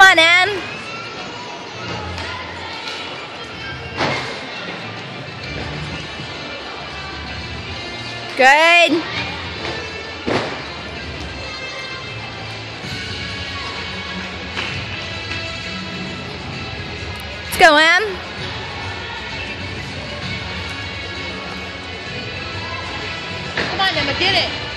on, Em. Good. Let's go, Em. Come on, Emma, get it.